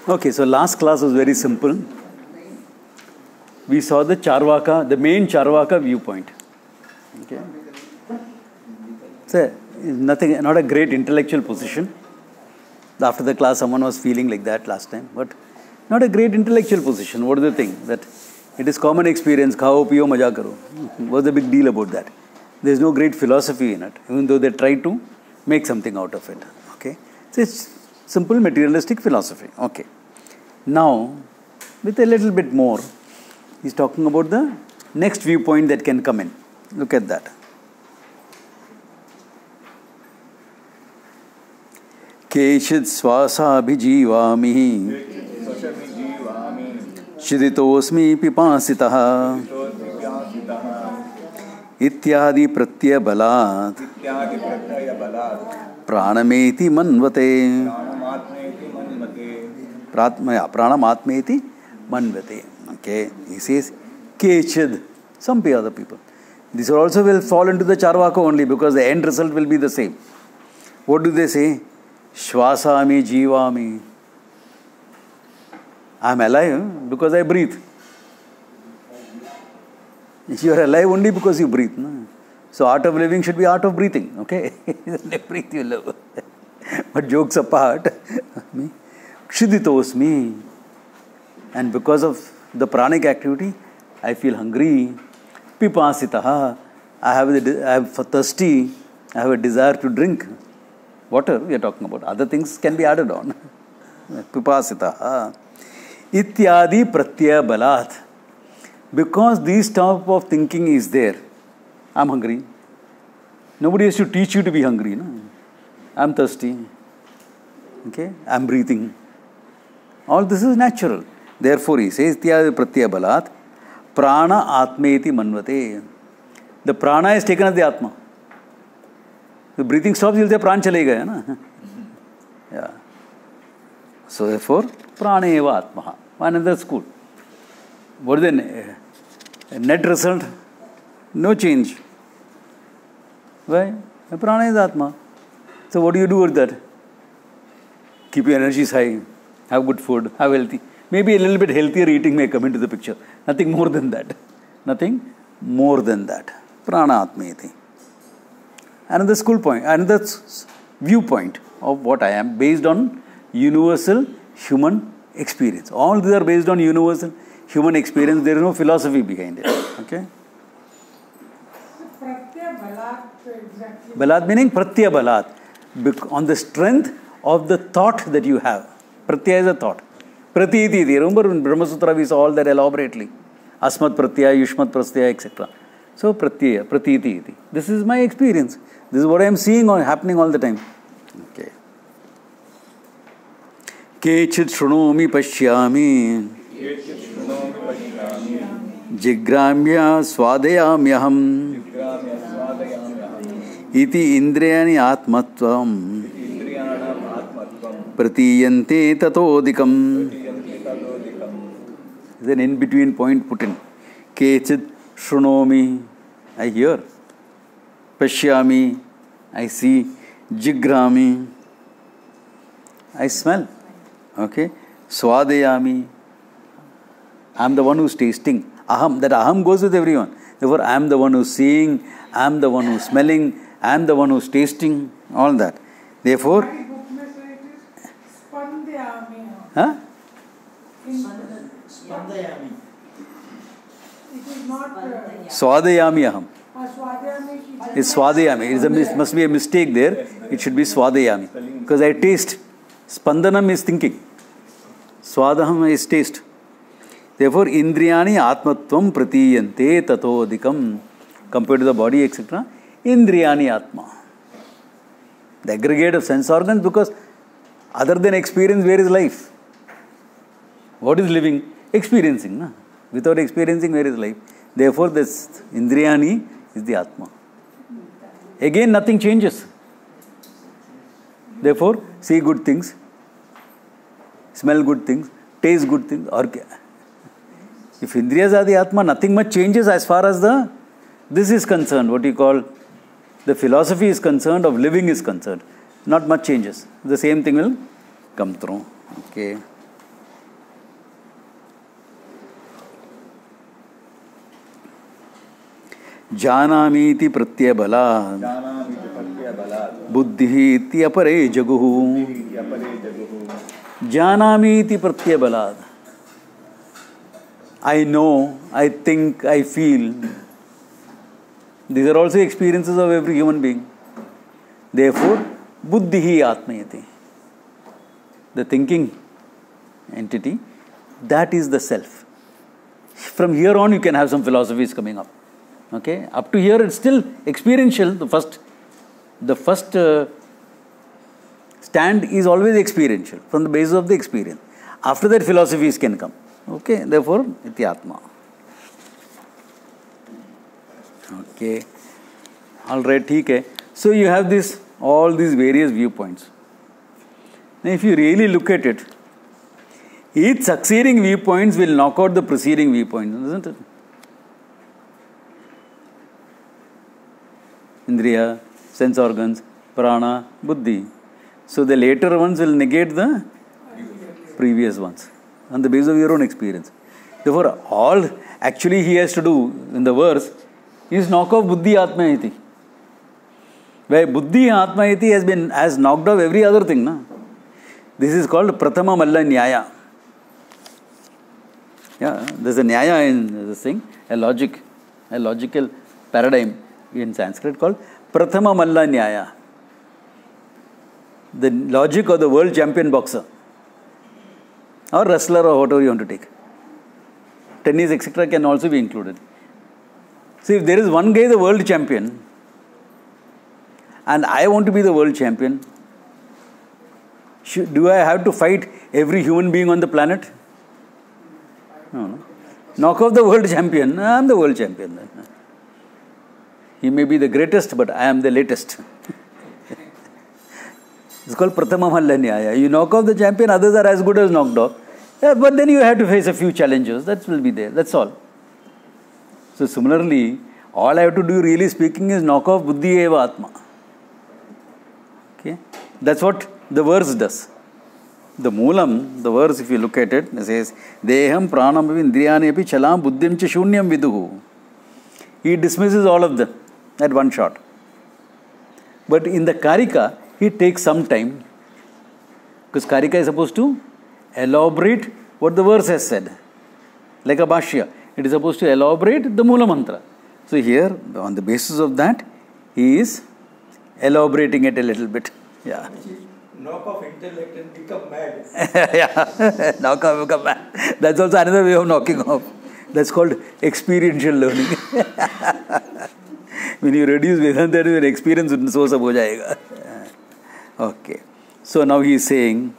Okay, so last class was very simple. We saw the Charvaka, the main Charvaka viewpoint. Okay. So, nothing, not a great intellectual position. After the class, someone was feeling like that last time, but not a great intellectual position. What do they think? That it is common experience, khao, piyo, maja karo. What's the big deal about that? There is no great philosophy in it, even though they try to make something out of it. Okay. So, it's simple materialistic philosophy. Okay. Now, with a little bit more, he's talking about the next viewpoint that can come in. Look at that. Keshit swasa bhijivami shiditosmi pipasitaha ityadi pratyaya balat pranameti manvate pranamatmeti manvate. Okay, he says kechid, some other people. These also will fall into the Charvaka only because the end result will be the same. What do they say? Shvasami jivami. I am alive because I breathe. You are alive only because you breathe. No? So art of living should be art of breathing. Okay? Breathe, you live. But jokes apart, kshiditosmi. And because of the pranic activity, I feel hungry. Pipasitaha. I am thirsty. I have a desire to drink. Water we are talking about. Other things can be added on. Pipasitaha. Ityadi pratyaya balat. Because this type of thinking is there, I am hungry. Nobody has to teach you to be hungry. No? I am thirsty. Okay? I am breathing. All this is natural. Therefore, he says, Ityadi pratyaya balat, prana atmeti manvate. The prana is taken as the atma. The breathing stops, you'll say prana chale gaya. Na? Yeah. So, therefore, prana eva atmaha. Another school. What is the net result? No change. Why? The prana is atma. So, what do you do with that? Keep your energies high. Have good food. Have healthy. Maybe a little bit healthier eating may come into the picture. Nothing more than that. Nothing more than that. Prana atmeti. Another school point, another viewpoint of what I am based on universal human experience. All these are based on universal human experience. There is no philosophy behind it. Okay? Pratyaya balat exactly. Balat meaning pratyaya balat. On the strength of the thought that you have. Pratyaya is a thought. Pratiti. Remember in Brahma Sutra we saw all that elaborately. Asmat pratyaya, yushmat pratyaya, etc. So pratyaya, pratiti. This is my experience. This is what I am seeing or happening all the time. Okay. Kechit shrunomi pashyami jigramya swadayamyaham iti indriyani atmatvam pratiyante tatodikam. There's an in-between point put in. Kechit shrunomi, I hear. Pashyami, I see. Jigrami, I smell. Okay. Swadayami, I am the one who's tasting. Aham, that aham goes with everyone. Therefore, I am the one who's seeing, I am the one who's smelling, I am the one who's tasting, all that. Therefore, huh? Spandayami. It is not Swadayami aham. Swadayami. It's Swadayami. It must be a mistake there. It should be Swadayami. Because I taste. Spandanam is thinking. Swadaham is taste. Therefore, Indriyani Atmatvam Pratiyante Tatodikam. Compared to the body, etc. Indriyani Atma. The aggregate of sense organs, because other than experience, where is life? What is living? Experiencing. Na? Without experiencing, where is life? Therefore, this Indriyani is the Atma. Again, nothing changes. Therefore, see good things, smell good things, taste good things. If Indriyas are the Atma, nothing much changes as far as this is concerned. What you call the philosophy is concerned, of living is concerned. Not much changes. The same thing will come through. Okay. Janami iti pratyabala. Buddhi iti apare jaguhu. Janami iti pratyabala. I know, I think, I feel. These are also experiences of every human being. Therefore, buddhihi atmayati. The thinking entity, that is the self. From here on, you can have some philosophies coming up. Okay, up to here, it's still experiential. The first stand is always experiential, from the basis of the experience. After that, philosophies can come. Okay, therefore, iti atma. Okay, all right, theek hai. So you have all these various viewpoints. Now, if you really look at it, each succeeding viewpoints will knock out the preceding viewpoints, isn't it? Indriya, sense organs, prana, buddhi. So the later ones will negate the previous ones on the basis of your own experience. Therefore, all actually he has to do in the verse is knock off buddhi atma iti. Where buddhi atma iti has knocked off every other thing. Na? This is called prathama malla nyaya. Yeah, there's a nyaya in this thing, a logical paradigm in Sanskrit called prathama malla nyaya. The logic of the world champion boxer or wrestler or whatever you want to take. Tennis, etc. can also be included. So if there is one guy the world champion and I want to be the world champion, do I have to fight every human being on the planet? No. Knock off the world champion. I am the world champion. He may be the greatest, but I am the latest. It's called Prathama Malla Nyaya. You knock off the champion, others are as good as knocked off. Yeah, but then you have to face a few challenges. That will be there. That's all. So similarly, all I have to do, really speaking, is knock off Buddhi Eva Atma. Okay? That's what the verse does. The Moolam, the verse, if you look at it, it says, Deham pranam indriyani api chalam buddhim cha shunyam viduhu. He dismisses all of them at one shot. But in the Karika, he takes some time, because Karika is supposed to elaborate what the verse has said. Like a Bhashya, it is supposed to elaborate the Moola Mantra. So here, on the basis of that, he is elaborating it a little bit. Yeah. Knock off intellect and become mad. Yeah, knock off, become mad. That's also another way of knocking off. That's called experiential learning. When you reduce Vedanta to an experience, so sab ho jayega. Okay. So now he is saying,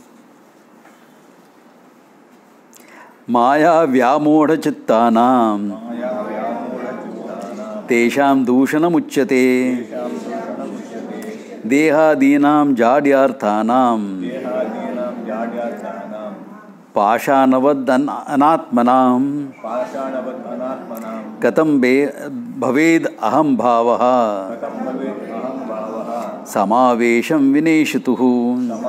Maya vyamodha chittanam tesham dushanam uchyate dehadinam jadyarthanam Pashanavad anatmanam katam bhaved aham bhavaha samavesham vineshituhu.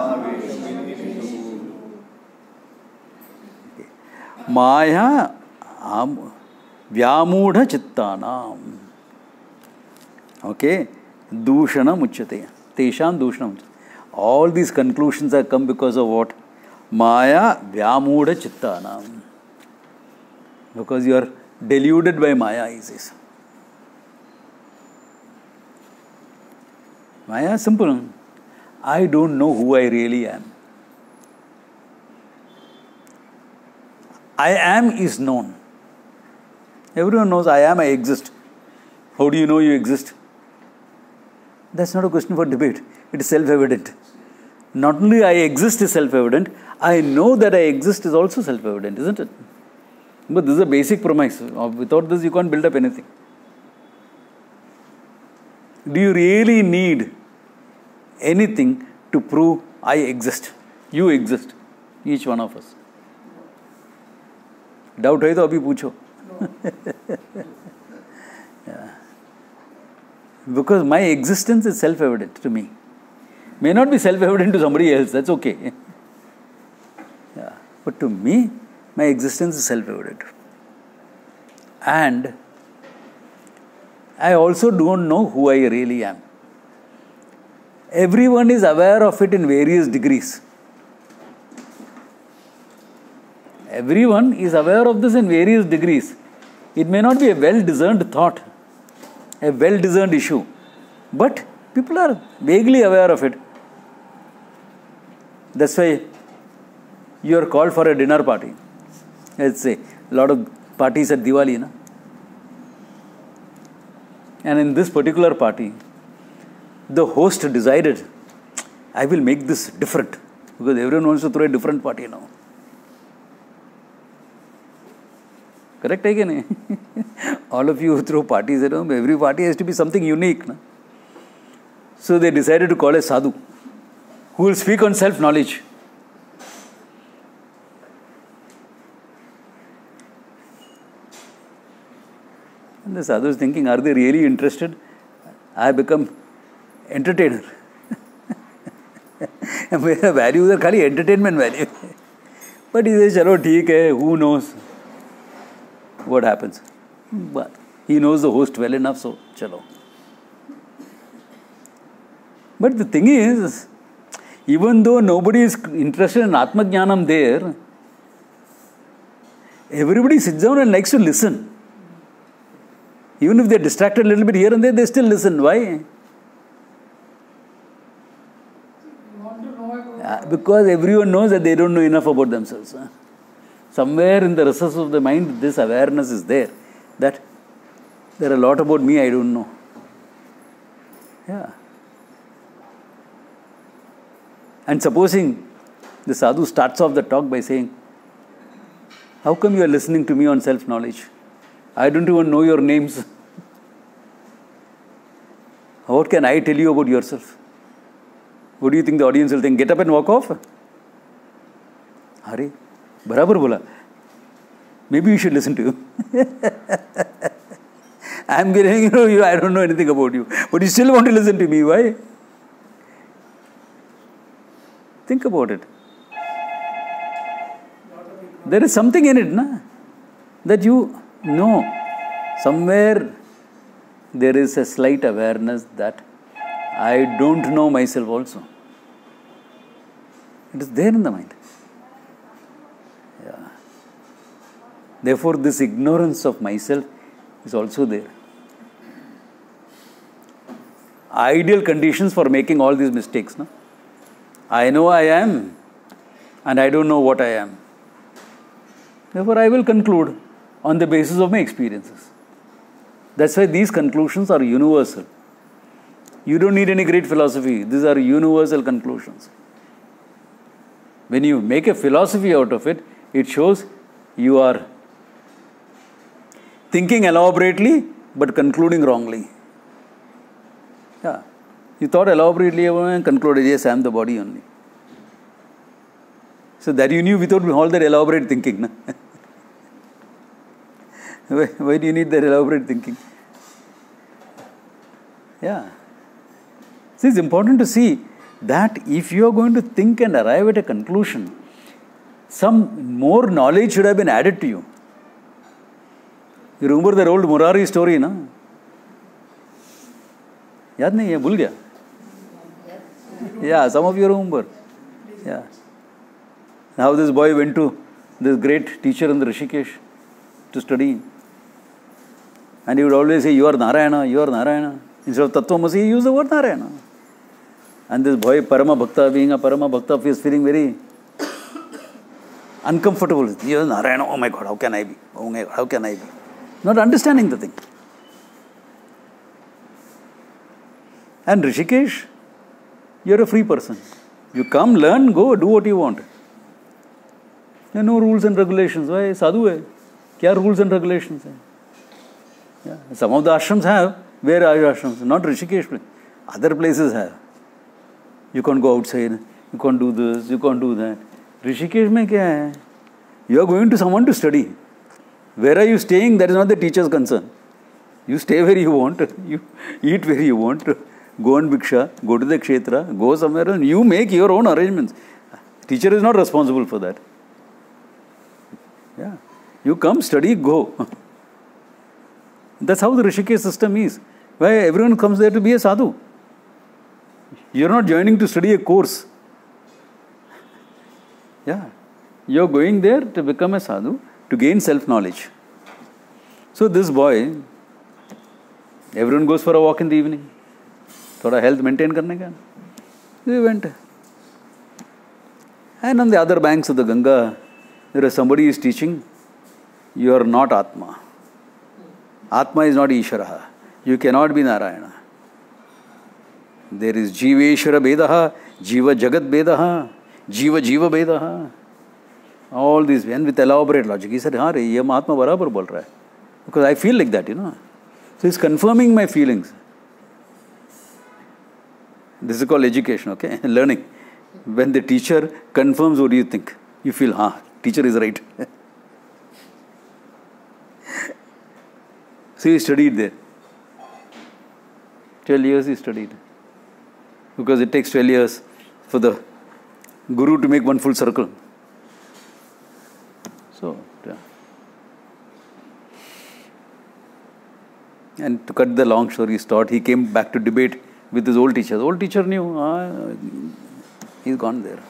Maya vyamudha chittanam. Okay, dushanam uchyate. Tesham dushanam uchyate. All these conclusions have come because of what? Maya vyamudha chittanam. Because you are deluded by Maya, he says. Maya is simple. I don't know who I really am. I am is known. Everyone knows I am, I exist. How do you know you exist? That's not a question for debate. It is self-evident. Not only I exist is self-evident, I know that I exist is also self-evident, isn't it? But this is a basic premise. Without this, you can't build up anything. Do you really need anything to prove I exist? You exist. Each one of us. Doubt hai to abhi pucho. Yeah. Because my existence is self-evident to me. May not be self-evident to somebody else, that's okay. Yeah. But to me, my existence is self-evident. And I also don't know who I really am. Everyone is aware of it in various degrees. Everyone is aware of this in various degrees. It may not be a well-discerned thought, a well-discerned issue, but people are vaguely aware of it. That's why you are called for a dinner party. Let's say, a lot of parties at Diwali, na? And in this particular party, the host decided, I will make this different, because everyone wants to throw a different party now. Correct, again? All of you throw parties at home. Every party has to be something unique. Na? So they decided to call a sadhu who will speak on self-knowledge. And the sadhu is thinking, are they really interested? I become entertainer. Value is खाली entertainment value. But he says, chalo, theek hai, who knows what happens? But he knows the host well enough, so chalo. But the thing is, even though nobody is interested in Atma Jnanam there, everybody sits down and likes to listen. Even if they are distracted a little bit here and there, they still listen. Why? Because everyone knows that they don't know enough about themselves. Somewhere in the recesses of the mind, this awareness is there, that there are a lot about me I don't know. Yeah. And supposing the sadhu starts off the talk by saying, how come you are listening to me on self-knowledge? I don't even know your names. What can I tell you about yourself? What do you think the audience will think? Get up and walk off? Hare, barabar bola. Maybe you should listen to you. I am getting, I don't know anything about you. But you still want to listen to me. Why? Think about it. There is something in it, na? That you know. Somewhere there is a slight awareness that I don't know myself also. It is there in the mind. Yeah. Therefore, this ignorance of myself is also there. Ideal conditions for making all these mistakes. No? I know I am, and I don't know what I am. Therefore, I will conclude on the basis of my experiences. That's why these conclusions are universal. You don't need any great philosophy. These are universal conclusions. When you make a philosophy out of it, it shows you are thinking elaborately but concluding wrongly. Yeah. You thought elaborately and concluded, yes, I am the body only. So that you knew without all that elaborate thinking. Na? Why do you need that elaborate thinking? Yeah. So it's important to see that if you are going to think and arrive at a conclusion, some more knowledge should have been added to you. You remember the old Murari story, na? Yaad nahi hai, bhul gaya? Yeah, some of you remember. Yeah. How this boy went to this great teacher in the Rishikesh to study. And he would always say, you are Narayana, you are Narayana. Instead of Tattvamasi, he used the word Narayana. And this boy, Parama Bhakta, being a Parama Bhakta, is feeling very uncomfortable. You are Narayana, oh my God, how can I be? Oh my God, how can I be? Not understanding the thing. And Rishikesh, you are a free person. You come, learn, go, do what you want. There are no rules and regulations. Why? Sadhu hai. Kya rules and regulations hai? Yeah. Some of the ashrams have. Where are your ashrams? Not Rishikesh. Other places have. You can't go outside. You can't do this. You can't do that. Rishikesh mein kya hai? You are going to someone to study. Where are you staying? That is not the teacher's concern. You stay where you want. You eat where you want. Go on Bhiksha. Go to the Kshetra. Go somewhere else. You make your own arrangements. Teacher is not responsible for that. Yeah. You come, study, go. That's how the Rishikesh system is. Why everyone comes there to be a sadhu. You're not joining to study a course. Yeah. You're going there to become a sadhu, to gain self-knowledge. So this boy, everyone goes for a walk in the evening. Thoda health maintain karne ka. They went. And on the other banks of the Ganga, there is somebody is teaching, you are not Atma. Atma is not Ishvara. You cannot be Narayana. There is Jiveshwara Vedaha, Jiva Jagat Vedaha, Jiva Jiva Vedaha. All these, and with elaborate logic. He said, हाँ रे, ये महात्मा बराबर बोल रहा है. Because I feel like that, So he's confirming my feelings. This is called education, okay? Learning. When the teacher confirms, what do you think? You feel, teacher is right. So he studied there. 12 years he studied. Because it takes 12 years for the guru to make one full circle. So, yeah. And to cut the long story short, he came back to debate with his old teacher. The old teacher knew, he's gone there.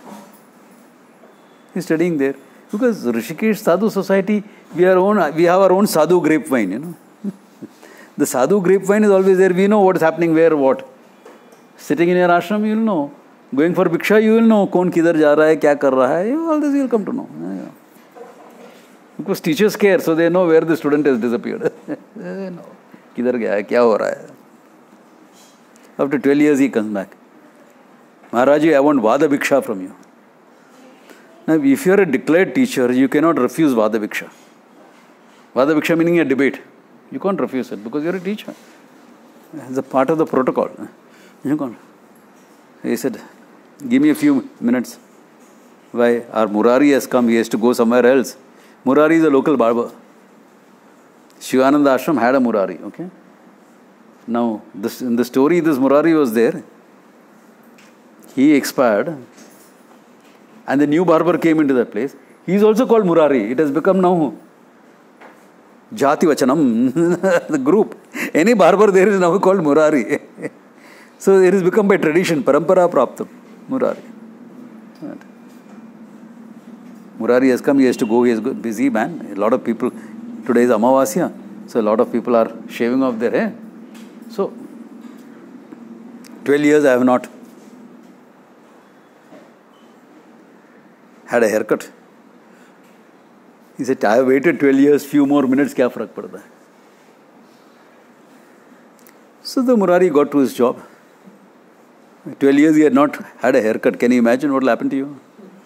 He's studying there. Because Rishikesh Sadhu Society, we have our own Sadhu grapevine, The Sadhu grapevine is always there. We know what's happening where, what. Sitting in your ashram, you will know. Going for Bhiksha, you will know. Kaun kidhar ja raha hai, kya kar raha hai. All this you will come to know. Yeah. Because teachers care, so they know where the student has disappeared. They know. Kidhar gaya hai, kya ho raha hai. After 12 years, he comes back. Maharaji, I want Vada Bhiksha from you. Now, if you are a declared teacher, you cannot refuse Vada Bhiksha. Vada Bhiksha meaning a debate. You can't refuse it because you are a teacher. It's a part of the protocol. You can't. He said, give me a few minutes. Why? Our Murari has come. He has to go somewhere else. Murari is a local barber. Shivananda Ashram had a Murari. Okay. Now, in the story, this Murari was there. He expired. And the new barber came into that place. He is also called Murari. It has become now Jati Vachanam, the group. Any barber there is now called Murari. So it has become by tradition, Parampara Praptam, Murari. Murari has come, he has to go, he is a busy man. A lot of people, today is Amavasya, so a lot of people are shaving off their hair. So, 12 years I have not had a haircut. He said, I have waited 12 years, few more minutes, kya farak padta hai? So the Murari got to his job. 12 years he had not had a haircut. Can you imagine what will happen to you?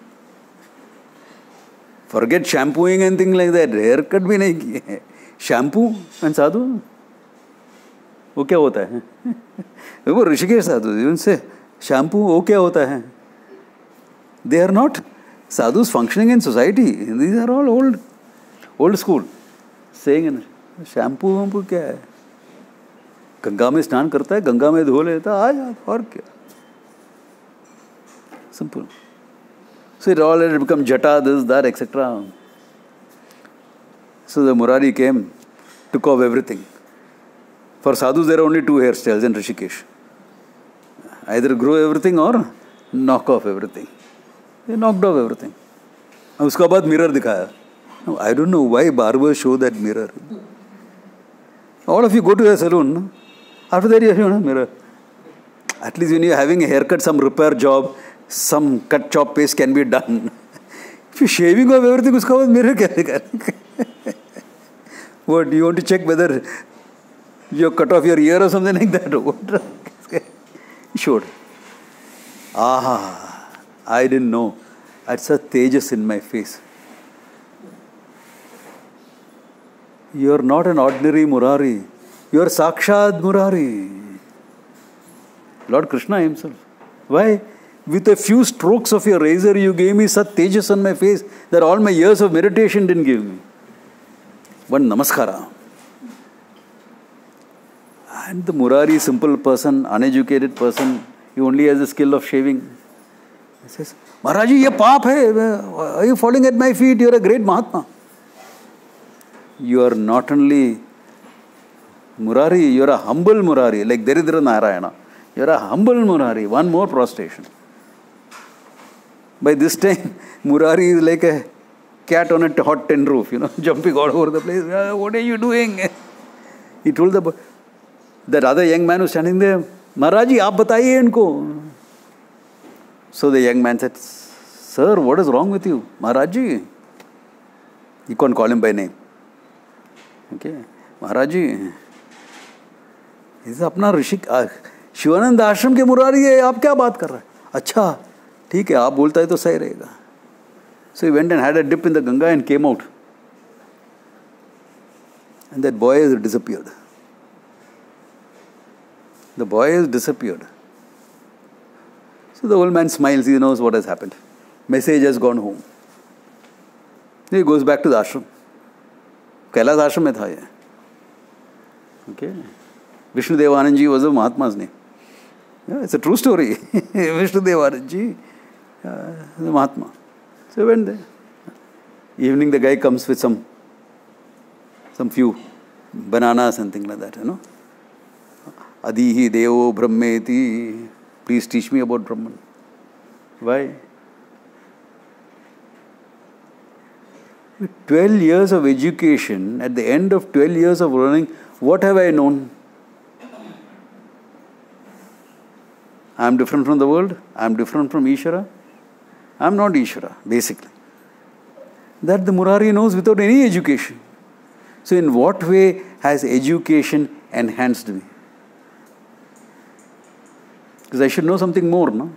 Forget shampooing and things like that. Haircut bhi nahi kiye. Shampoo and sadhu? वो क्या होता है? वो ऋषिकेश साधु, even say, shampoo, वो क्या होता है? They are not sadhus functioning in society. These are all old school. Saying, shampoo क्या है? गंगा में स्नान करता है, गंगा में धो लेता है, आ जाता और क्या? Simple. So it all had become jata, this, that, etc. So the Murari came, took off everything. For sadhus, there are only two hairstyles in Rishikesh. Either grow everything or knock off everything. They knocked off everything. And उसका बाद mirror दिखाया. I don't know why barbers show that mirror. All of you go to a saloon. No? After that, you have a mirror. At least when you are having a haircut, some repair job, some cut chop paste can be done. If you are shaving off everything, उसका बाद mirror क्या दिखाया? What, do you want to check whether you cut off your ear or something like that? Sure. I didn't know. That's a tejas in my face. You are not an ordinary Murari. You are Sakshad Murari. Lord Krishna himself. Why? With a few strokes of your razor, you gave me such tejas on my face that all my years of meditation didn't give me. One namaskara. And the Murari, simple person, uneducated person, he only has the skill of shaving. He says, Maharaji, ye paap hai. Are you falling at my feet? You are a great Mahatma. You are not only Murari, you're a humble Murari, like Daridra Narayana. You're a humble Murari, one more prostration. By this time, Murari is like a cat on a hot tin roof, jumping all over the place. What are you doing? He told that other young man who was standing there, Maharaji, aap bataiye inko. So the young man said, sir, what is wrong with you? Maharaji. You can't call him by name. Okay. Maharaji. This is apna Rishik. Shivanand आश्रम के मुरारी है, आप क्या बात कर रहे हैं? अच्छा ठीक है, आप बोलता है तो सही रहेगा. So he went and had a dip in the Ganga and came out. And that boy has disappeared. The boy has disappeared. So the old man smiles, he knows what has happened. Message has gone home. He goes back to the ashram. Kailas ashram mein tha ye. Okay. Vishnu Devanand ji was a Mahatma's name. Yeah, it's a true story. Vishnu Devanand ji, the Mahatma. So he went there. Evening the guy comes with some few bananas and things like that, Adihi Devo Brahmeti. Please teach me about Brahman. Why? With 12 years of education, at the end of 12 years of learning, what have I known? I am different from the world. I am different from Ishvara. I am not Ishvara, basically. That the Murari knows without any education. So in what way has education enhanced me? Because I should know something more, no?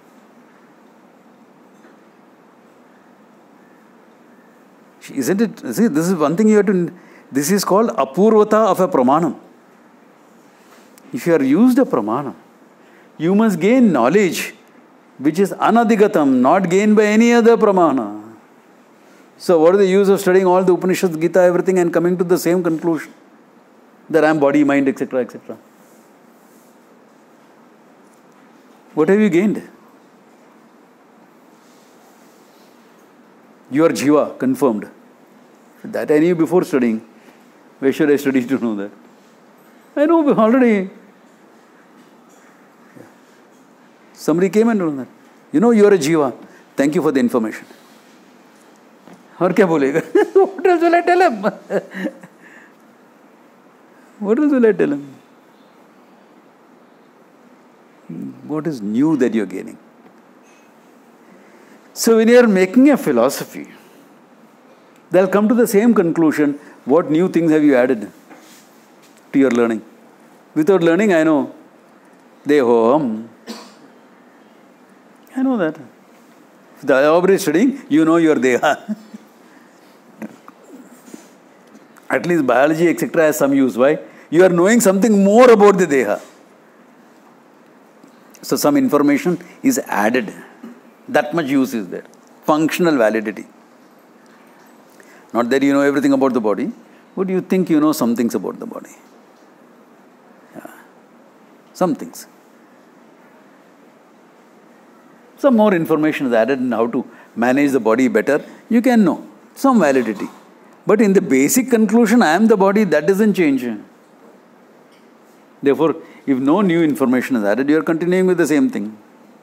Isn't it? See, this is one thing you have to... This is called apurvata of a pramana. If you are used a pramana, you must gain knowledge which is anadigatam, not gained by any other pramana. So what is the use of studying all the Upanishads, Gita, everything and coming to the same conclusion? That I am body, mind, etc., etc. What have you gained? You are Jiva, confirmed. That I knew before studying. Where should I study to know that? I know already. Somebody came and told that. You are a Jiva. Thank you for the information. और क्या बोलेगा? What else will I tell him? What else will I tell him? What is new that you are gaining? So when you are making a philosophy, they'll come to the same conclusion. What new things have you added to your learning? Without learning, I know. Dehoham. I know that. If the Ayurveda is studying, you know your Deha. At least biology, etc. has some use. Why? You are knowing something more about the Deha. So some information is added. That much use is there. Functional validity. Not that you know everything about the body, but you think you know some things about the body. Yeah. Some things. Some more information is added in how to manage the body better. You can know. Some validity. But in the basic conclusion, I am the body, that doesn't change. Therefore, if no new information is added, you are continuing with the same thing.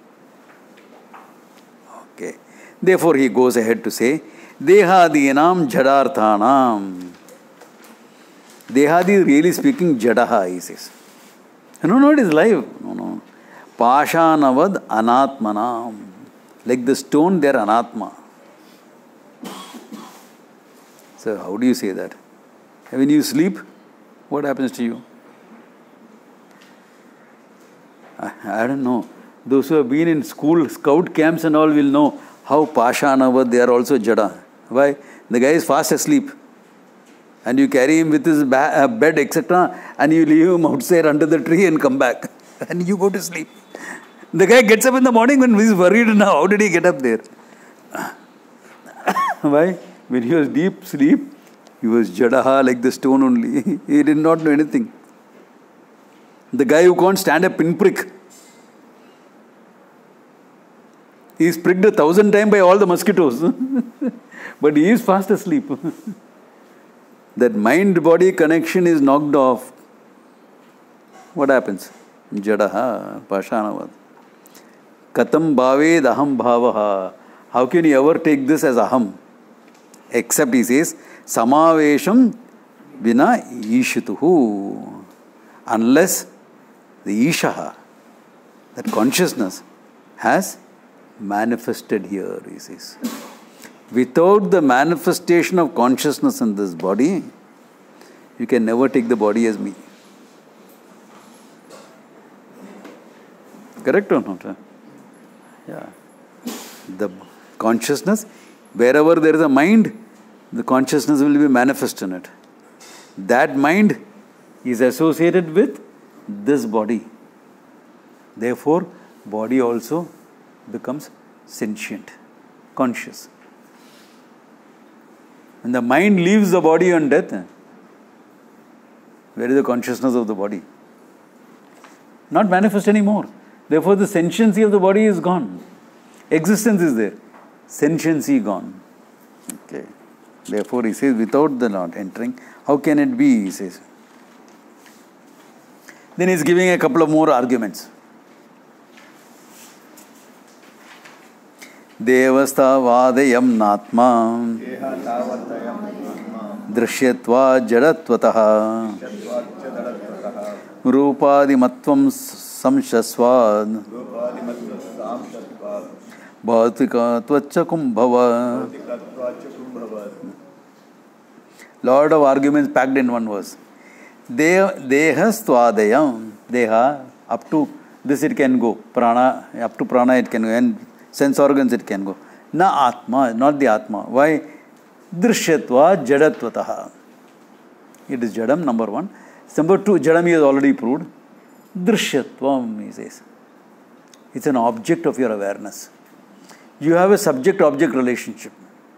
Okay. Therefore, he goes ahead to say, Dehadinam jadarthanam. Dehadi, really speaking, jadaha, he says. No, it is live. No. Pashanavad anatmanam. Like the stone, they are anatma. So, how do you say that? When you sleep, what happens to you? I don't know. Those who have been in school, scout camps and all will know how Pashanavad, they are also jada. Why? The guy is fast asleep. And you carry him with his bed, etc. And you leave him outside under the tree and come back. And you go to sleep. The guy gets up in the morning when he's worried now. How did he get up there? Why? When he was deep sleep, he was jadaha like the stone only. He did not know anything. The guy who can't stand a pinprick. He is pricked 1,000 times by all the mosquitoes. But he is fast asleep. That mind-body connection is knocked off. what happens? Jadaha, Pashanavad. Katam bhaved aham bhavaha. How can you ever take this as aham? Except he says, samavesham vina ishituhu. Unless the ishaha, that consciousness, has manifested here, he says. Without the manifestation of consciousness in this body, you can never take the body as me. Correct or not? Yeah. The consciousness, wherever there is a mind, the consciousness will be manifest in it. That mind is associated with this body. Therefore, body also becomes sentient, conscious. When the mind leaves the body on death, where is the consciousness of the body? Not manifest anymore. Therefore, the sentiency of the body is gone. Existence is there. Sentiency gone. Okay. Therefore, he says, without the not entering, how can it be? He says. Then he is giving a couple of more arguments. Devasthavadayam natma drishyatva jadatvatah rupadimatvam samshasvad bhautika tvachakum bhava. Lot of arguments packed in one verse. Dehastvadayam, deha, up to this it can go, prana, up to prana it can go, and sense organs it can go. Na atma, not the atma. Why? Drishyatva jadatvatah. It is jadam, number one. Number two, jadam he has already proved. Drishyatvam, he says. It's an object of your awareness. You have a subject-object relationship.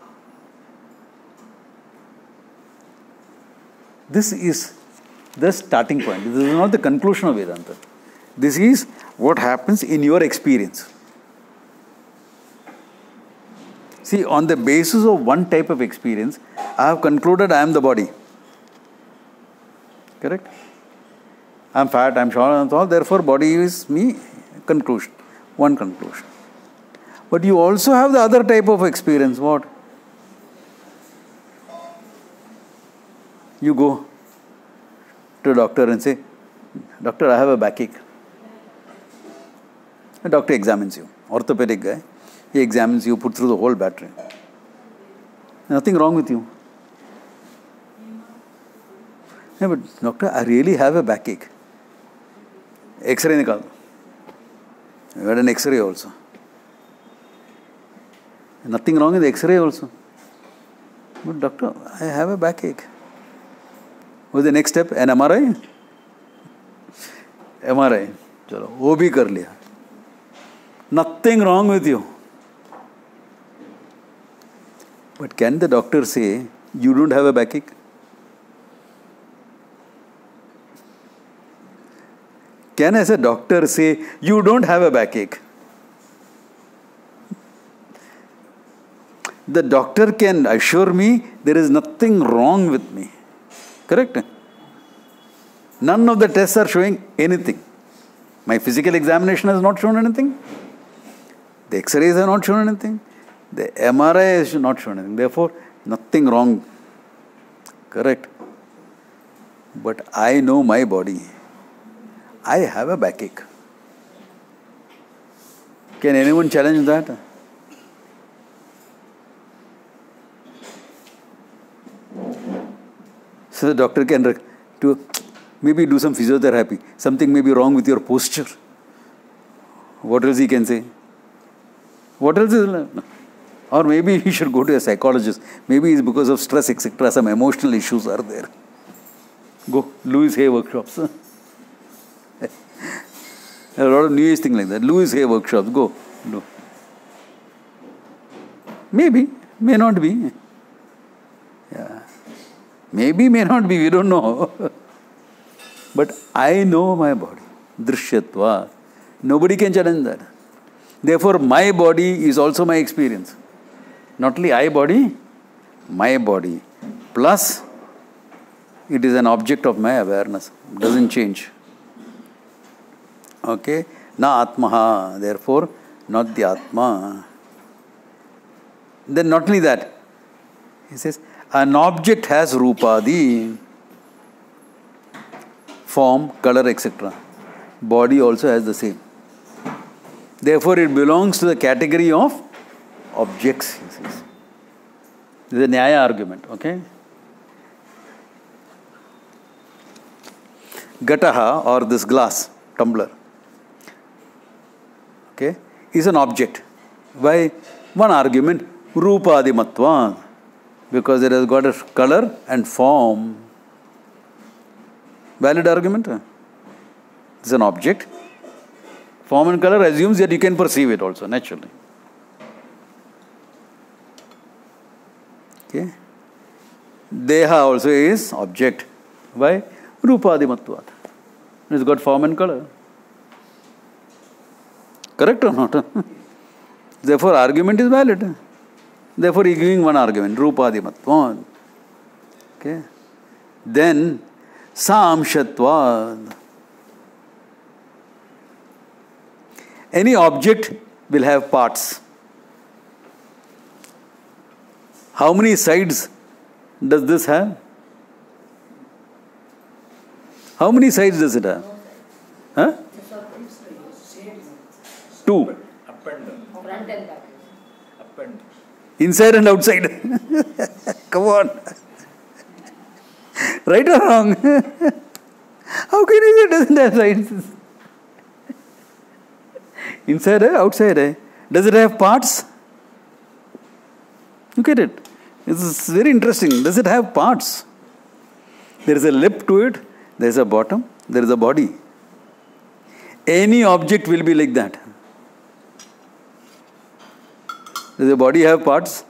This is the starting point. This is not the conclusion of Vedanta. This is what happens in your experience. See, on the basis of one type of experience, I have concluded I am the body. Correct? I am fat, I am short, and all. Therefore, body is me. Conclusion. One conclusion. But you also have the other type of experience. What? You go to a doctor and say, Doctor, I have a backache. The doctor examines you. Orthopedic guy. He examines you, put through the whole battery. Nothing wrong with you. Yeah, but doctor, I really have a backache. X-ray nikal. You had an X-ray also. Nothing wrong with the X-ray also. But doctor, I have a backache. What's the next step? An MRI? MRI. Chalo, wo bhi kar liya. Nothing wrong with you. But can the doctor say, you don't have a backache? Can as a doctor say, you don't have a backache? The doctor can assure me there is nothing wrong with me. Correct? None of the tests are showing anything. My physical examination has not shown anything. The X-rays have not shown anything. The MRI has not shown anything. Therefore, nothing wrong. Correct? But I know my body. I have a backache. Can anyone challenge that? So the doctor can maybe do some physiotherapy. Something may be wrong with your posture. What else he can say? What else is no. Or maybe he should go to a psychologist. Maybe it's because of stress, etc. Some emotional issues are there. Go, Louis Hay workshops. There are a lot of New Age things like that. Louis Hay workshops, go. Do. Maybe, may not be. Yeah. Maybe, may not be, we don't know. But I know my body. Drishyatva. Nobody can challenge that. Therefore, my body is also my experience. Not only I body, my body. Plus, it is an object of my awareness. Doesn't change. Okay? Na Atmaha. Therefore, not the Atma. Then not only that, he says, an object has Rupadi, form, color, etc. Body also has the same. Therefore, it belongs to the category of objects, he says. This is a Nyaya argument, okay? Gataha, or this glass, tumbler, okay, is an object. Why? One argument, Rupadimatva, because it has got a color and form. Valid argument? It's an object. Form and color assumes that you can perceive it also, naturally. Okay. Deha also is object. Why? Rupadimatvat. It's got form and color. Correct or not? Therefore, argument is valid. Therefore, he is giving one argument, Rupadimatvat. Okay. Then, Samshatvad. Any object will have parts. How many sides does this have? How many sides does it have? Huh? 2. Up and down. Front and back. Up and down. Inside and outside. Come on. Right or wrong? How can you say it doesn't have sides? Inside, outside. Does it have parts? Look at it. It's very interesting. Does it have parts? There is a lip to it. There is a bottom. There is a body. Any object will be like that. Does the body have parts?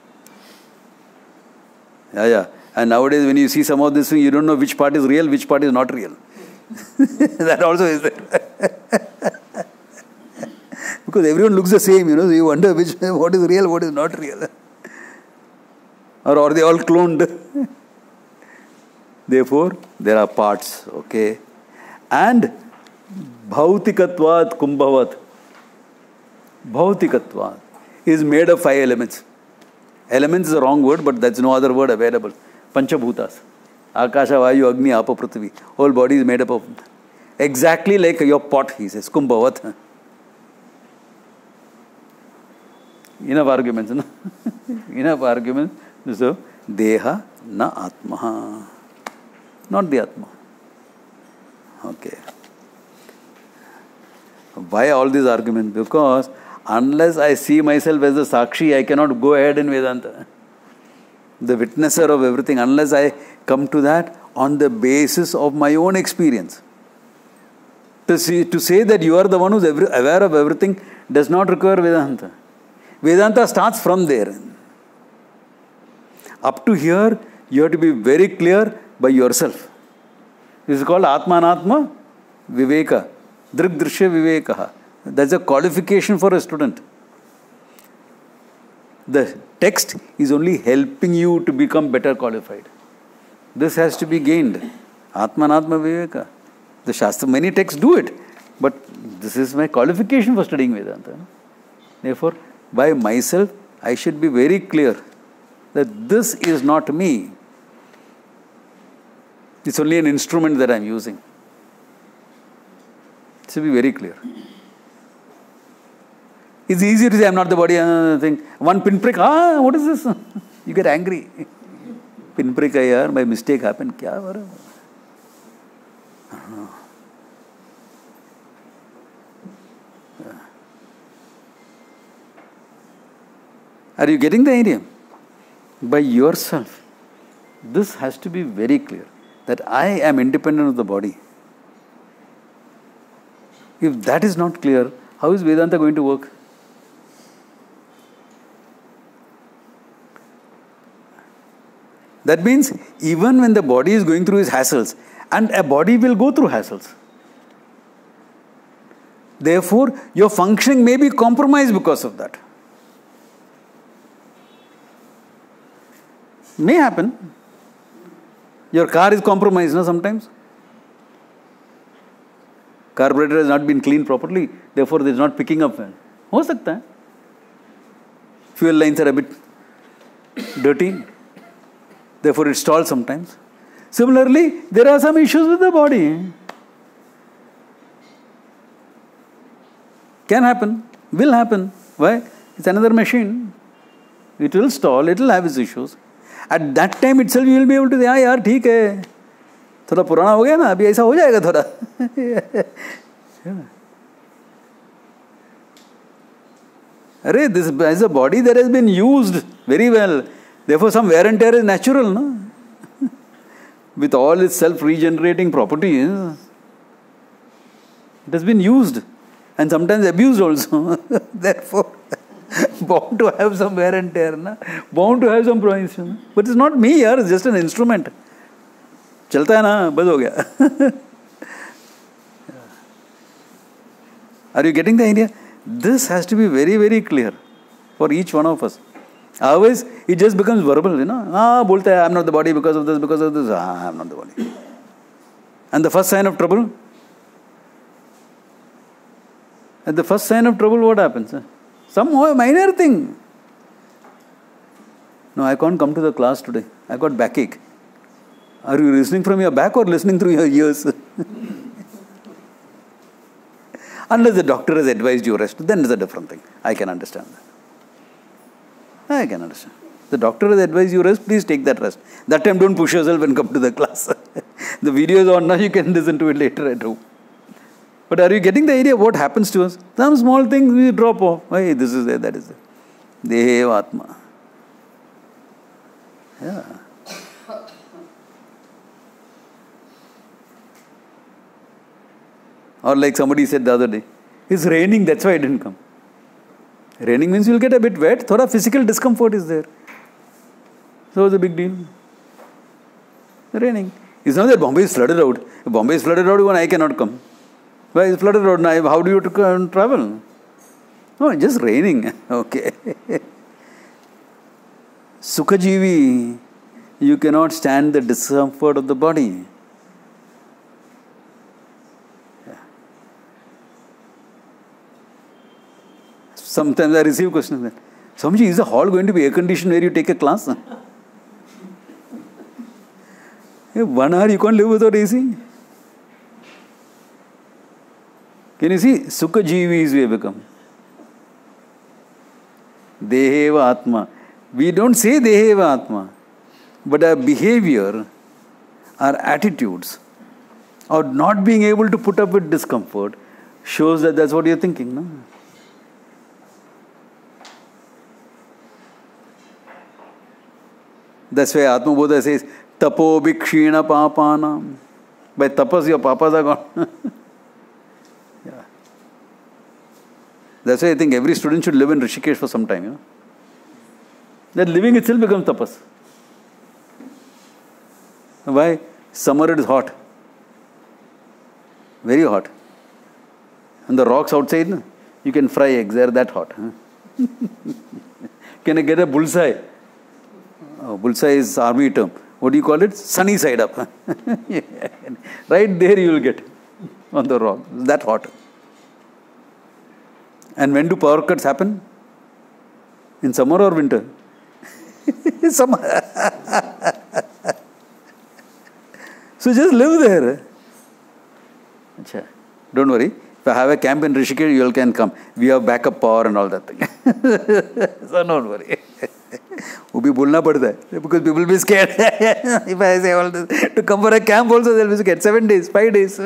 Yeah. And nowadays when you see some of this thing, you don't know which part is real, which part is not real. That also is there. Because everyone looks the same, so you wonder what is real, what is not real. Or are they all cloned? Therefore, there are parts, okay? And Bhautikatvat Kumbhavat. Bhautikatvat is made of 5 elements. Elements is a wrong word, but that's no other word available. Panchabhutas. Akasha, Vayu, Agni, Apa, Prithvi. Whole body is made up of. Exactly like your pot, he says. Kumbhavat. Enough arguments, no? Enough arguments. So, Deha na Atmaha. Not the Atma. Okay. Why all these arguments? Because unless I see myself as a Sakshi, I cannot go ahead in Vedanta. The witnesser of everything, unless I come to that on the basis of my own experience. To say that you are the one who is aware of everything does not require Vedanta. Vedanta starts from there. Up to here, you have to be very clear by yourself. This is called Atma Anatma Viveka. Drik Drishya Vivekaha. That's a qualification for a student. The text is only helping you to become better qualified. This has to be gained. Atma Anatma Viveka. The Shastra, many texts do it. But this is my qualification for studying Vedanta. Therefore, by myself, I should be very clear that this is not me. It's only an instrument that I am using. It should be very clear. It's easy to say, I am not the body, thing. One pinprick, what is this? You get angry. Pinprick, yaar, my mistake happened. Kya var? Are you getting the idea? By yourself. This has to be very clear. That I am independent of the body. If that is not clear, how is Vedanta going to work? That means even when the body is going through its hassles, and a body will go through hassles. Therefore, your functioning may be compromised because of that. May happen. Your car is compromised, no, sometimes. Carburetor has not been cleaned properly, therefore it is not picking up well. हो सकता है. Fuel lines are a bit dirty, therefore it stalls sometimes. Similarly, there are some issues with the body. Can happen, will happen. Why? It's another machine. It will stall, it will have its issues. At that time itself you will be able to say, हाँ यार ठीक है, थोड़ा पुराना हो गया ना, अभी ऐसा हो जाएगा थोड़ा. Arey, this is a body that has been used very well. Therefore some wear and tear is natural, no? With all its self-regenerating properties, it has been used and sometimes abused also. Therefore, bound to have some wear and tear, na? Bound to have some problems. But it's not me, yaar, it's just an instrument. चलता है ना, बस हो गया. Are you getting the idea? This has to be very, very clear for each one of us. Otherwise, it just becomes verbal, you know. बोलता है, I'm not the body because of this, because of this. I'm not the body. And the first sign of trouble? At the first sign of trouble, what happens? Some minor thing. No, I can't come to the class today. I got backache. Are you listening from your back or listening through your ears? Unless the doctor has advised you rest, then it's a different thing. I can understand that. I can understand. The doctor has advised you rest, please take that rest. That time don't push yourself and come to the class. The video is on now, you can listen to it later at home. But are you getting the idea of what happens to us? Some small things we drop off. Hey, this is there, that is there. Dehe Atma. Yeah. Or like somebody said the other day, it's raining, that's why I didn't come. Raining means you'll get a bit wet, thoda physical discomfort is there. So it's a big deal. Raining. It's not that Bombay is flooded out. If Bombay is flooded out, even I cannot come. Why is flooded out now? How do you travel? No, it's just raining. Okay. Sukhajivi, you cannot stand the discomfort of the body. Sometimes I receive questions that, Swamiji, is the hall going to be air conditioned where you take a class? 1 hour you can't live without AC. Can you see? Sukha Jivis we have become. Deheva Atma. We don't say Deheva Atma, but our behavior, our attitudes, or not being able to put up with discomfort shows that that's what you're thinking, no? That's why Atma Bodha says, Tapo Bhikshina Papanam. By tapas, your papas are gone. Yeah. That's why I think every student should live in Rishikesh for some time. You know? That living itself becomes tapas. Why? Summer it is hot. Very hot. And the rocks outside, you can fry eggs. They are that hot. Can I get a bullseye? Oh, bullseye is army term. What do you call it? Sunny side up. Right there you will get on the rock. It's that hot. And when do power cuts happen? In summer or winter? Summer. So just live there. Achha. Don't worry. If I have a camp in Rishikesh, you all can come. We have backup power and all that thing. So don't worry. वो भी बोलना पड़ता है because people will be scared. If I say all this to come for a camp also, they'll be scared. 7 days, 5 days.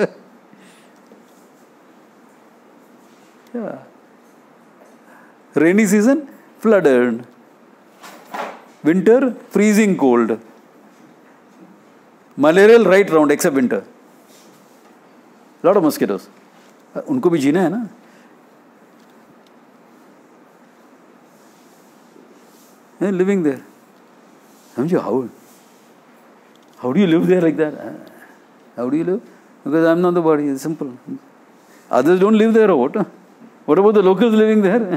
Yeah. Rainy season, flooded. Winter, freezing cold. Malarial right round except winter. Lot of mosquitoes. उनको भी जीना है ना. Living there. How do you live there like that? How do you live? Because I'm not the body. It's simple. Others don't live there or what? What about the locals living there?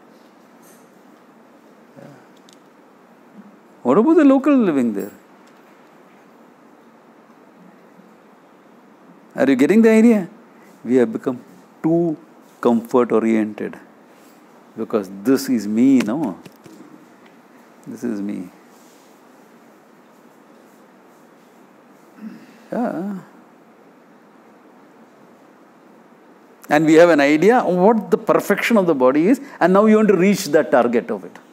What about the locals living there? Are you getting the idea? we have become too comfort oriented. Because this is me, no? This is me. Yeah. And we have an idea of what the perfection of the body is, and now you want to reach that target of it.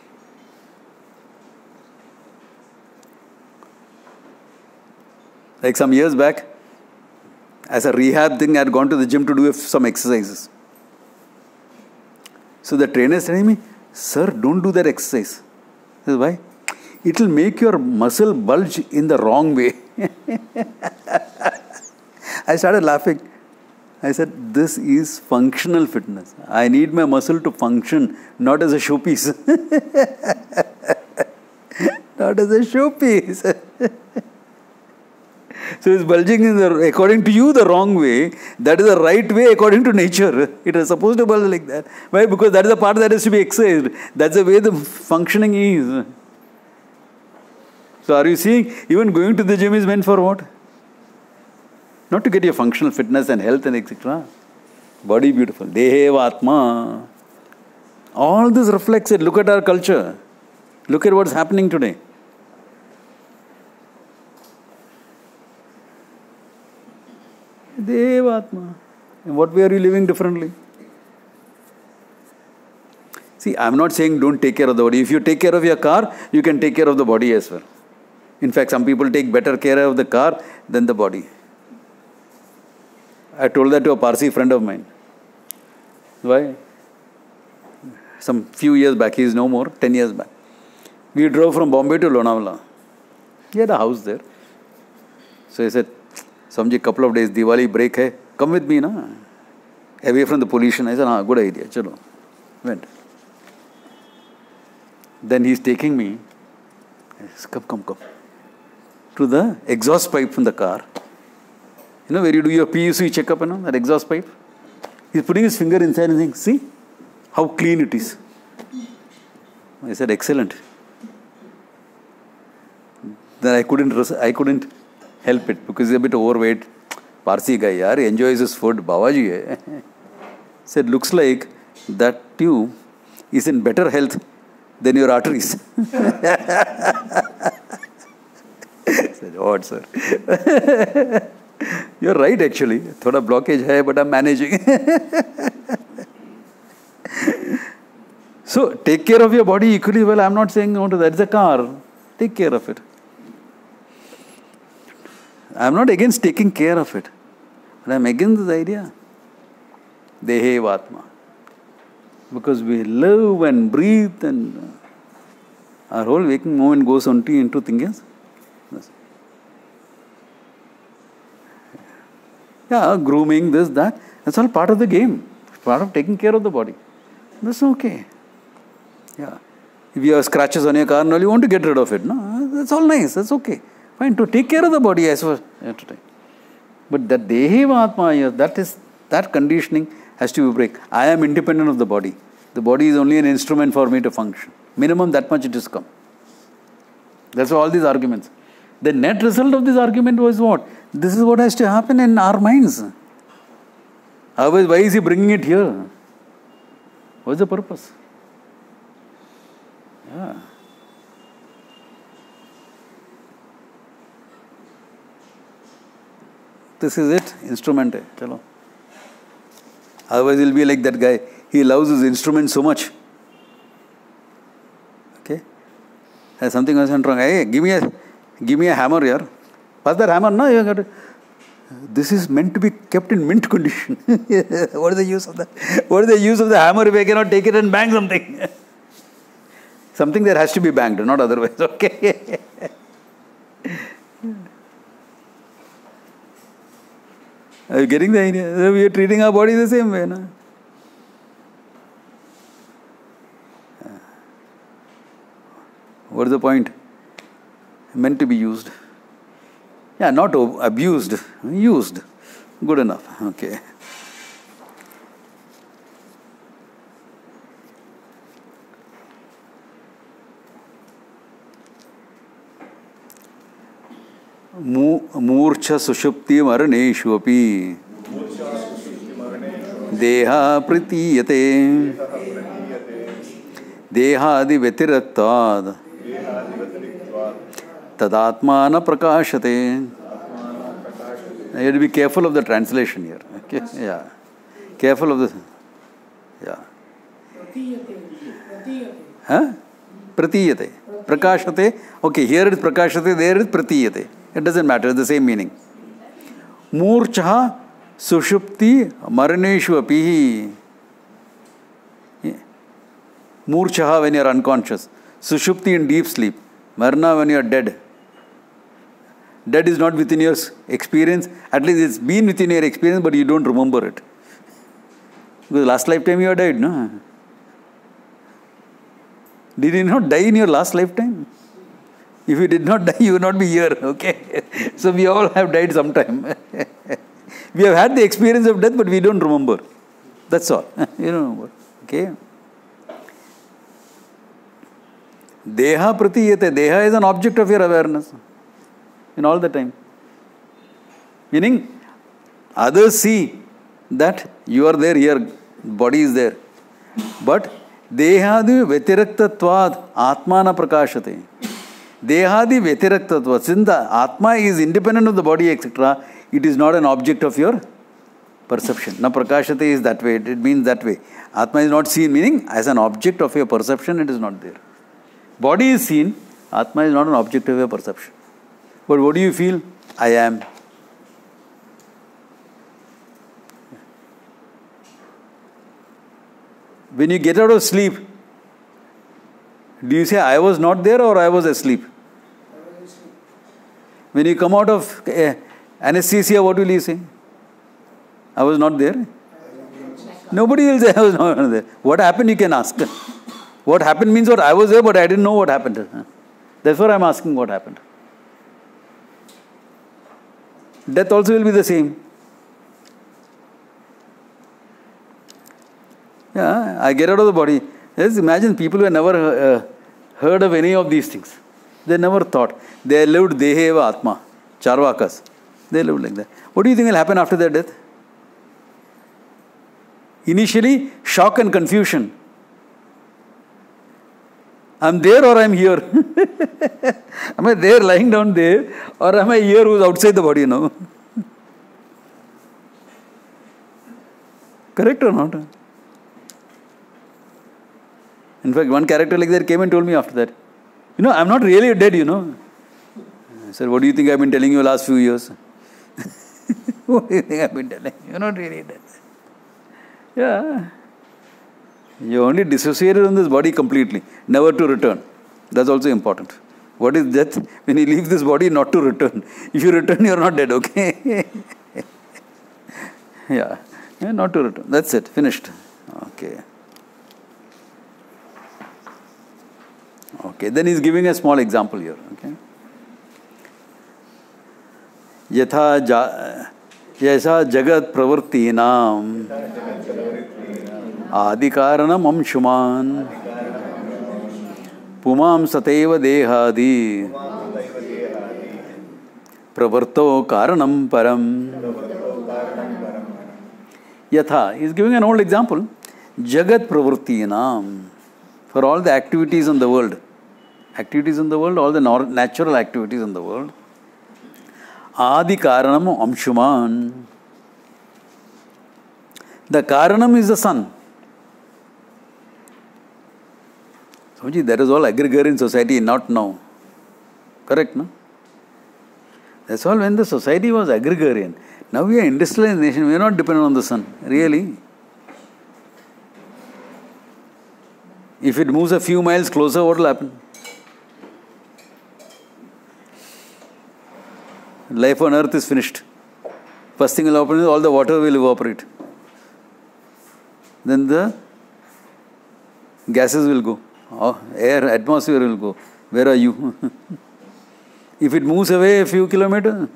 Like some years back, as a rehab thing, I had gone to the gym to do some exercises. So the trainer said to me, "Sir, don't do that exercise." I said, "Why?" "It will make your muscle bulge in the wrong way." I started laughing. I said, "This is functional fitness. I need my muscle to function, not as a showpiece." Not as a showpiece. So it's bulging according to you, the wrong way. That is the right way according to nature. It is supposed to bulge like that. Why? Because that is the part that has to be exercised. That's the way the functioning is. So are you seeing, even going to the gym is meant for what? Not to get your functional fitness and health and etc. Body beautiful. Deva Atma. All this reflects it. Look at our culture. Look at what's happening today. Deva Atma. In what way are you living differently? See, I'm not saying don't take care of the body. If you take care of your car, you can take care of the body as well. In fact, some people take better care of the car than the body. I told that to a Parsi friend of mine. Why? Some few years back, he is no more, 10 years back. We drove from Bombay to Lonavala. He had a house there. So he said, "Samji, couple of days, Diwali break hai, come with me, na? Away from the pollution." I said, "Ah, good idea, chalo." Went. Then he's taking me. I said, come. To the exhaust pipe from the car. You know where you do your PUC checkup, that exhaust pipe? He's putting his finger inside and saying, "See how clean it is." I said, "Excellent." Then I couldn't help it because he's a bit overweight. Parsi guy, yaar, he enjoys his food. Babaji hai. Said, "Looks like that tube is in better health than your arteries." Said, "Odd, sir." You're right, actually. Thoda blockage hai, but I'm managing. So, take care of your body equally well. I'm not saying no to that. It's a car. Take care of it. I'm not against taking care of it. But I'm against this idea. Deva Atma. Because we live and breathe and our whole waking moment goes only into things. Yeah, grooming, this, that. That's all part of the game. Part of taking care of the body. That's okay. Yeah. If you have scratches on your car, no, you want to get rid of it. No, that's all nice. That's okay. Fine. To take care of the body as well. But that Deva Atma, that conditioning has to be break. I am independent of the body. The body is only an instrument for me to function. Minimum that much it has come. That's all these arguments. The net result of this argument was what? This is what has to happen in our minds. Otherwise, why is he bringing it here? What's the purpose? Yeah. This is it. Instrument. Chalo. Otherwise, he'll be like that guy. He loves his instrument so much. Okay? There's something was wrong. Hey, give me a hammer here. Pass that hammer, no? You got it. This is meant to be kept in mint condition. What is the use of that? What is the use of the hammer if I cannot take it and bang something? Something that has to be banged, not otherwise. Okay. Are you getting the idea? We are treating our body the same way, no? What is the point? Meant to be used. Yeah, not abused, used. Good enough. Okay. Murcha sushupti maraneshu api. Deha pratiyate. Dehadi vyatiraktat. Tadatmana prakashate. You have to be careful of the translation here. Okay? Yeah. Careful of the. Yeah. Huh? Pratiyate. Prakashate. Okay, here it is prakashate, there it is pratiyate. It doesn't matter, it's the same meaning. Murchaha sushupti maraneshu apihi. Murchaha when you are unconscious. Sushupti in deep sleep. Marna when you are dead. Dead is not within your experience. At least it's been within your experience, but you don't remember it. Because last lifetime you have died, no? Did you not die in your last lifetime? If you did not die, you would not be here, okay? So we all have died sometime. We have had the experience of death, but we don't remember. That's all. You don't remember, okay? Deha pratiyate. Deha is an object of your awareness. In all the time. Meaning, others see that you are there here, body is there. But Dehadi vyatiraktatvad atmana prakashate. Dehadi vyatiraktatvad. Since the Atma is independent of the body, etc., it is not an object of your perception. Now prakashate is that way, it means that way. Atma is not seen, meaning as an object of your perception, it is not there. Body is seen, Atma is not an object of your perception. But what do you feel? I am. When you get out of sleep, do you say I was not there or I was asleep? When you come out of anesthesia, what will you say? I was not there. Nobody will say I was not there. What happened, you can ask. What happened means what I was there, but I didn't know what happened. Therefore, I am asking what happened. Death also will be the same. Yeah, I get out of the body. Just imagine people who have never heard of any of these things. They never thought. They lived Deheva Atma, Charvakas. They lived like that. What do you think will happen after their death? Initially, shock and confusion. I'm there or I'm here? Am I there lying down there or am I here who's outside the body now? Correct or not? In fact, one character like that came and told me after that, I'm not really dead, I said, what do you think I've been telling you last few years? What do you think I've been telling you? You're not really dead. Yeah. You only dissociated from this body completely, never to return. That's also important. What is death? When you leave this body, not to return. If you return, you're not dead, okay? Yeah, not to return. That's it, finished. Okay. Okay, then he's giving a small example here. Okay. Yatha jagat pravartinam adikaranam amshuman pumam sateva dehadi pravarto karanam param. Yatha, he is giving an old example. Jagat pravartinam, for all the activities in the world, all the natural activities in the world. Adi Karanam Amshuman. The Karanam is the sun. Swamiji, that is all agrarian society, not now. Correct, no? That's all when the society was agrarian. Now we are industrialized nation, we are not dependent on the sun. Really? If it moves a few miles closer, what will happen? Life on earth is finished. First thing will happen is all the water will evaporate. Then the gases will go. Air, atmosphere will go. Where are you? If it moves away a few kilometers,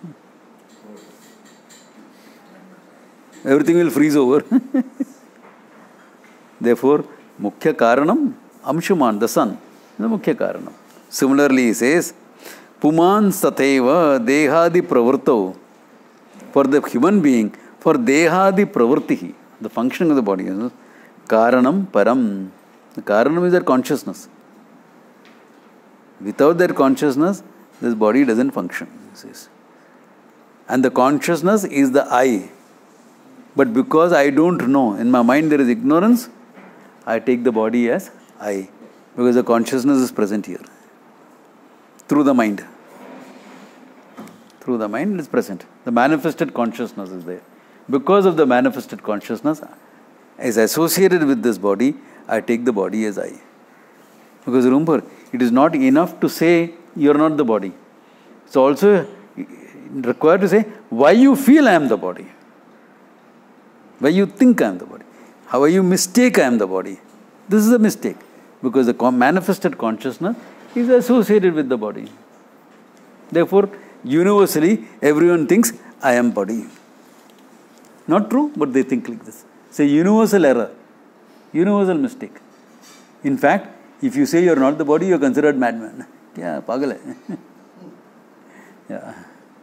everything will freeze over. Therefore, Mukhya Karanam, Amshuman, the sun, the Mukhya Karanam. Similarly, he says, Puman Sateva Dehadi Pravarto, for the human being, for Dehadi Pravartihi, The functioning of the body is Karanam Param. The Karanam is their consciousness. Without their consciousness, this body doesn't function. And the consciousness is the I. But because I don't know, in my mind there is ignorance, I take the body as I. Because the consciousness is present here. Through the mind. Through the mind it is present. The manifested consciousness is there. Because of the manifested consciousness is associated with this body, I take the body as I. Because remember, it is not enough to say you are not the body. It's also required to say why you feel I am the body. Why you think I am the body. How you mistake I am the body. This is a mistake. Because the manifested consciousness is associated with the body. Therefore, universally, everyone thinks I am body. Not true, but they think like this. It's a universal error. Universal mistake. In fact, if you say you are not the body, you are considered madman. Yeah, pagal hai. Yeah.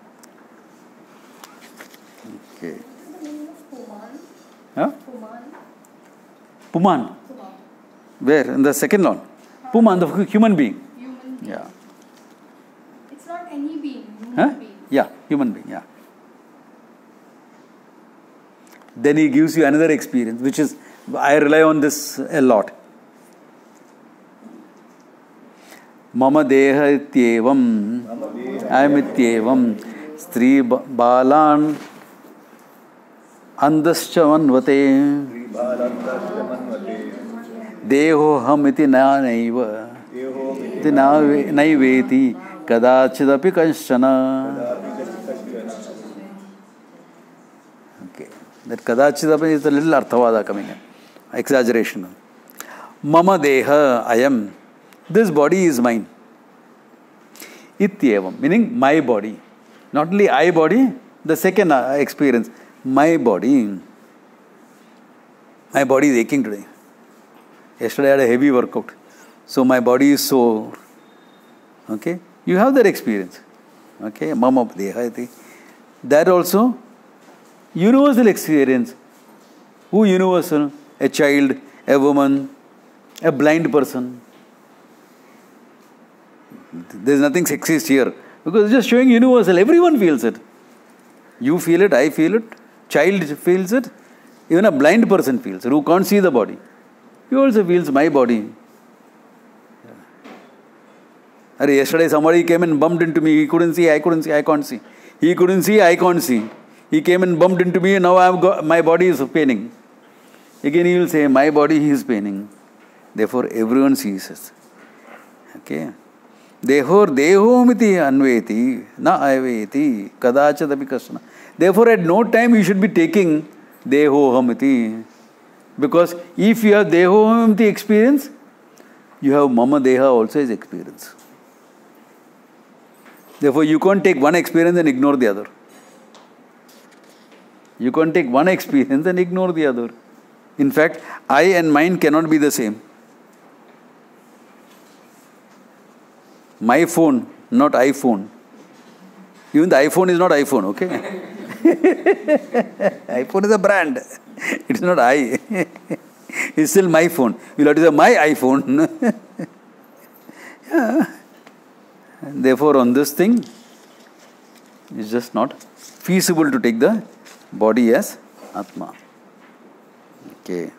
Okay. The meaning of Puman? Huh? Puman? Puman. Where? In the second one. Puman, the human being. Human being. Yeah. It's not any being. Human Huh? being. Yeah, human being, yeah. Then he gives you another experience, which is, I rely on this a lot. Mama deha ityevam, I am ityevam, stri balan andascha manvate, deho ham iti na naiva, iti naiveti, kadachidapi kanshana. That kadachidapa is a little arthavada coming in. Exaggeration. Mama deha, I am. This body is mine. Ityevam, meaning my body. Not only I body, the second experience. My body. My body is aching today. Yesterday I had a heavy workout. So my body is sore. Okay? You have that experience. Okay? Mama deha iti. That also universal experience. Who universal? A child, a woman, a blind person. There is nothing sexist here. Because it's just showing universal. Everyone feels it. You feel it, I feel it, child feels it, even a blind person feels it, who can't see the body. He also feels my body. Yesterday somebody came and bumped into me. He couldn't see, I couldn't see, I can't see. He couldn't see, I can't see. He came and bumped into me and now my body is paining. Again he will say, my body is paining. Therefore everyone sees us. Okay. Therefore dehomiti anveti, na aveti, kadachadapi kasana. Therefore at no time you should be taking dehohamiti. Because if you have dehohamiti experience, you have mama deha also as experience. Therefore you can't take one experience and ignore the other. You can't take one experience and ignore the other. In fact, I and mine cannot be the same. My phone, not iPhone. Even the iPhone is not iPhone, okay? iPhone is a brand. It's not I. It's still my phone. You'll have to say my iPhone. Yeah. And therefore, on this thing, it's just not feasible to take the body as Atma. Okay.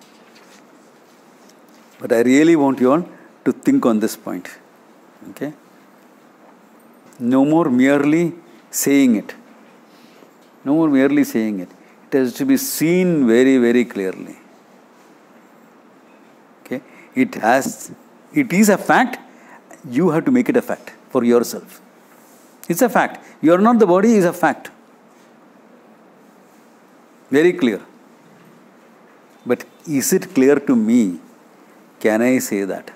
But I really want you all to think on this point. Okay? No more merely saying it. No more merely saying it. It has to be seen very, very clearly. Okay? It is a fact. You have to make it a fact for yourself. It's a fact. You are not the body is a fact. Very clear. But is it clear to me? Can I say that?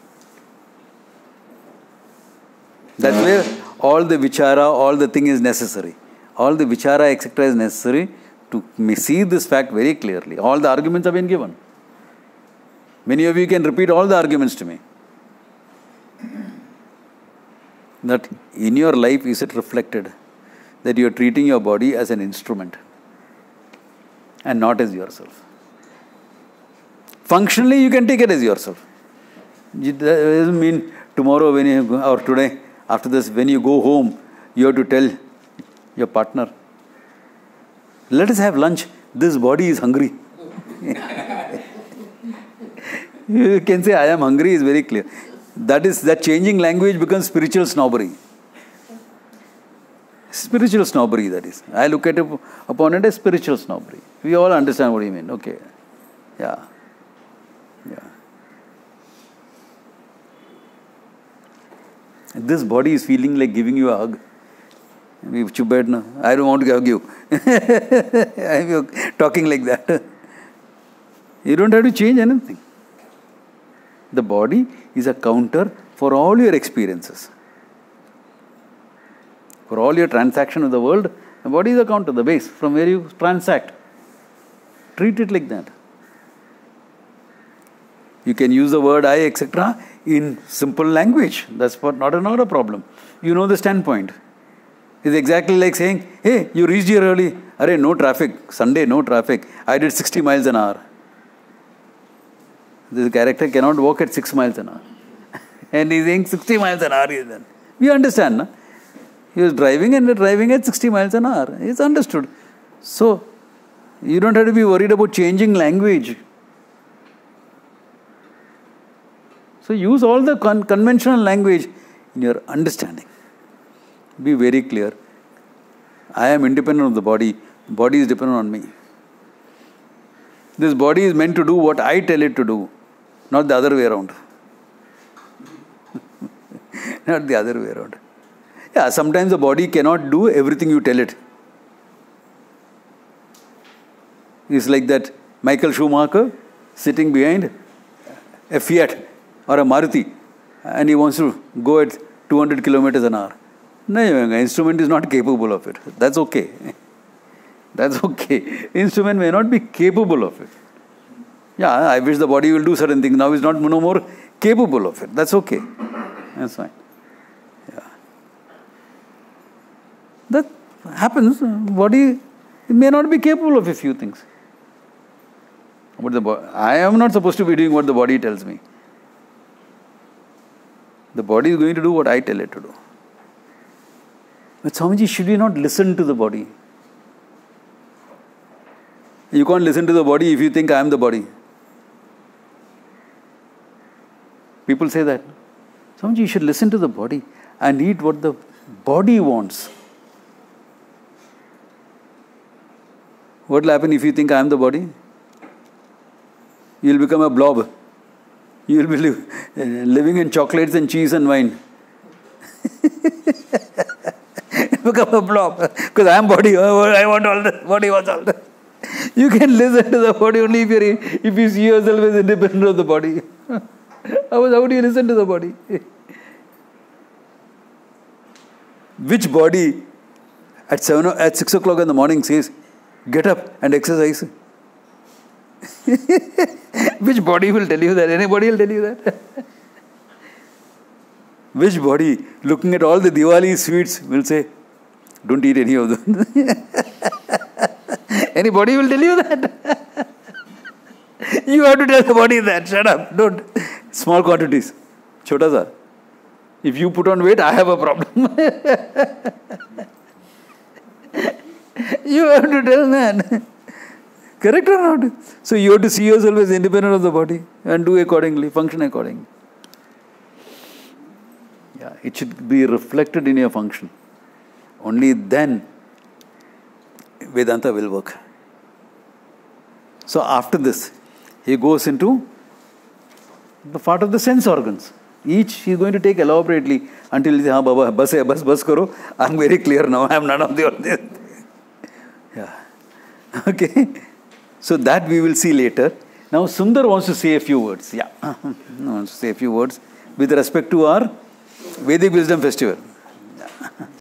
That's where all the vichara, all the thing is necessary. All the vichara, etc. is necessary to see this fact very clearly. All the arguments have been given. Many of you can repeat all the arguments to me. That in your life is it reflected that you are treating your body as an instrument. and not as yourself. Functionally, you can take it as yourself. It doesn't mean tomorrow when you go, or today, after this, when you go home, you have to tell your partner, let us have lunch. This body is hungry. You can say, I am hungry, is very clear. That changing language becomes spiritual snobbery. Spiritual snobbery, that is. I look at upon it as spiritual snobbery. We all understand what you mean. Okay. Yeah. This body is feeling like giving you a hug. I don't want to hug you. I'm talking like that. You don't have to change anything. The body is a counter for all your experiences. For all your transaction with the world, the body is a counter, the base from where you transact. Treat it like that. You can use the word I, etc. in simple language. That's not a problem. You know the standpoint. It's exactly like saying, hey, you reached here early. Arey, no traffic. Sunday, no traffic. I did 60 miles an hour. This character cannot walk at 6 miles an hour. And he's saying 60 miles an hour. We understand, no? He was driving at 60 miles an hour. It's understood. So, you don't have to be worried about changing language. So, use all the conventional language in your understanding. Be very clear. I am independent of the body. The body is dependent on me. This body is meant to do what I tell it to do, not the other way around. Not the other way around. Yeah, sometimes the body cannot do everything you tell it. It's like that Michael Schumacher sitting behind a Fiat or a Maruti and he wants to go at 200 kilometers an hour. No, instrument is not capable of it. That's okay. That's okay. Instrument may not be capable of it. Yeah, I wish the body will do certain things. Now it's no more capable of it. That's okay. That's fine. Yeah. That happens. Body may not be capable of a few things. But I am not supposed to be doing what the body tells me. The body is going to do what I tell it to do. But Swamiji, should we not listen to the body? You can't listen to the body if you think I am the body. People say that. Swamiji, you should listen to the body and eat what the body wants. What will happen if you think I am the body? You will become a blob. You will be living in chocolates and cheese and wine. Become a blob. Because I am body. I want all the body wants all the. You can listen to the body only if you see yourself as independent of the body. How do you listen to the body? Which body at 6 o'clock in the morning says, get up and exercise? Which body will tell you that? Anybody will tell you that? Which body, looking at all the Diwali sweets, will say, don't eat any of them? Anybody will tell you that? You have to tell the body that. Shut up. Don't. Small quantities. Chota sa. If you put on weight, I have a problem. You have to tell that. Correct or not? So you have to see yourself as independent of the body and do accordingly, function accordingly. Yeah, it should be reflected in your function. Only then Vedanta will work. So after this, he goes into the part of the sense organs. Each he is going to take elaborately until he says, "Ha Baba, bas karo. I am very clear now. I am none of the." Yeah. Okay. So that we will see later. Now Sundar wants to say a few words. Yeah. Wants to say a few words with respect to our Vedic Wisdom Festival.